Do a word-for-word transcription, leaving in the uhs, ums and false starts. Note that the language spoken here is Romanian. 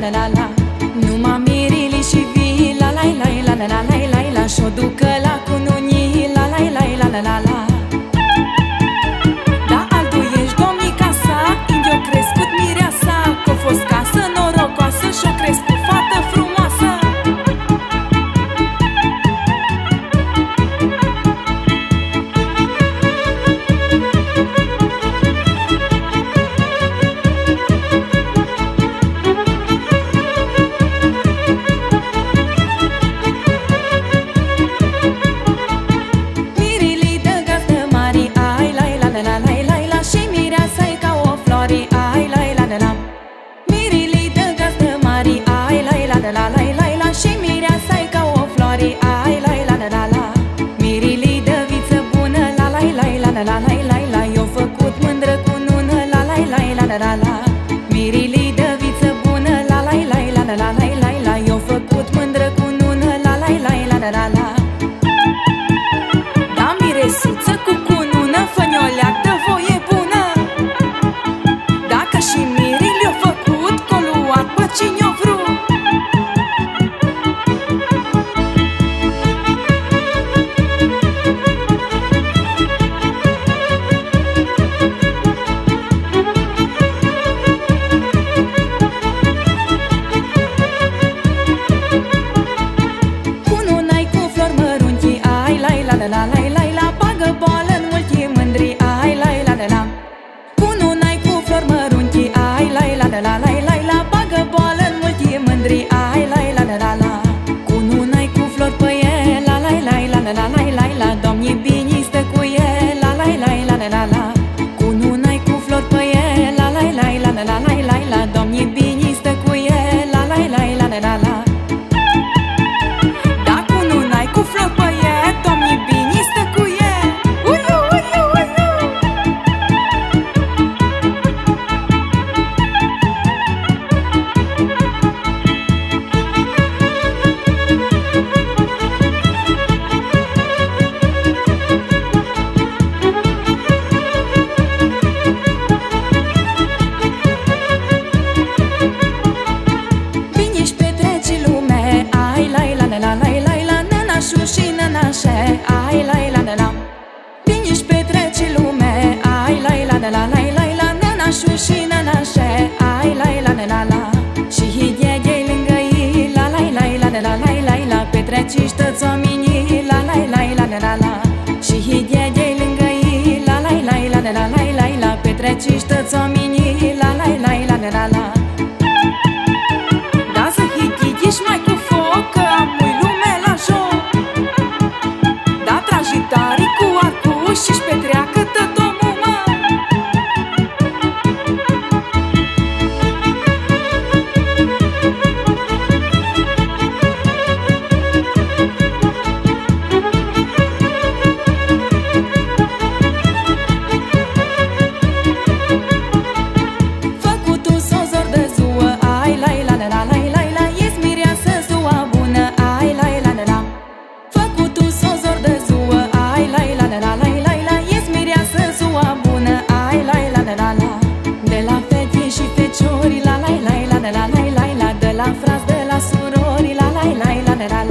la la la. Numai mirili și vii, la la la la la la la la la. Și-o ducă la cununii, la la la la la la la. Da, altu ești domnica sa, Indi-o crescut mireasa, că-o fost casă norocoasă și-o crescut fată frumoasă. La la la la și mireasa-i ca o floare, ai la la la la la. Mirilii de viță bună, la la la la la la la la la. I-o făcut mândră cu nună, la la la la la la la. Mirilii de viță bună, la la la la la la la la la. I-o făcut mândră cu nună, la la la la la la la. Da, miresuță cu cunună, fă-ne o leac de voie bună. Dacă și mirii le-o făcut, că-o luat pe cine-o vrut. La la la la la, bagă boală în mulți mândri, ai la la la la. Cununa-i cu flori mărunchi, ai la la la la la la la. Bagă boală în mulți mândri, ai la la la la la. Cununa-i cu flori pe el, la la la la la la la la la. Domnii bine stă cu el, la la la la la la la. Cununa-i cu flori pe el, la la la la la la la la la. Domnii bine stă cu el, la la la la la la la. Da, cununa-i cu flori pe el, domnii bine stă cu el. Uiu, uiu, uiu. Vini-și petreci lume, ai la la la la la la la. Nănașu și nănașe, ai la la la la. Vini-și petreci lume, ai la la la la la la la. Nănașu și nănașe, ai la la la la la. Și hidiegei lângă ei, la la la la la la la la. Petreciși toți oamenii, la la la la la la la. Și hidiegei lângă ei, la la la la la la la la. Petreciși toți oamenii, la la la la la la la. Da, să hidigiși mai cu foc, că am-ui lume la joc. Da, tragitarii cu arcuși și-și petreacă tot omul, mă. Făcut-o sozor de zuă, ai la la la la la la la. Ești mireasă zua bună, ai la la la la. Făcut-o sozor de zuă, ai la la la la la la la. Ești mireasă zua bună, ai la la la la la. De la fete și feciori, la la la la la la la la. De la frați, de la surori, la la la la la la.